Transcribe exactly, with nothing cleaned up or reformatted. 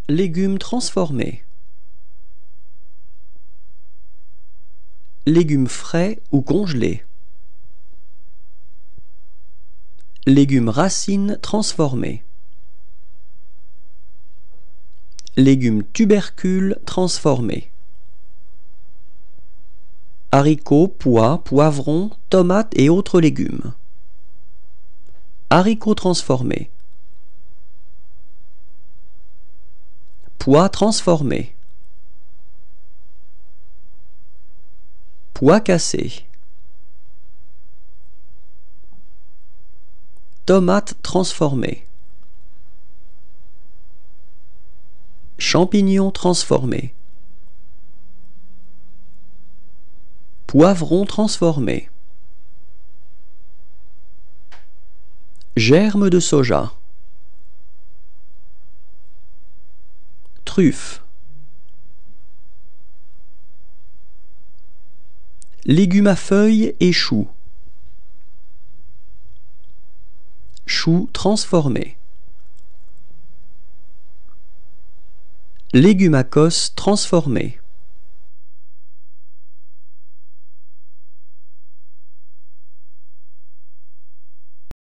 Légumes transformés. Légumes frais ou congelés. Légumes racines transformés. Légumes tubercules transformés. Haricots, pois, poivrons, tomates et autres légumes. Haricots transformés. Pois transformés. Pois cassés. Tomates transformées. Champignons transformés. Poivrons transformés. Germes de soja. Truffes. Légumes à feuilles et choux. Choux transformés. Légumes à cosses transformés.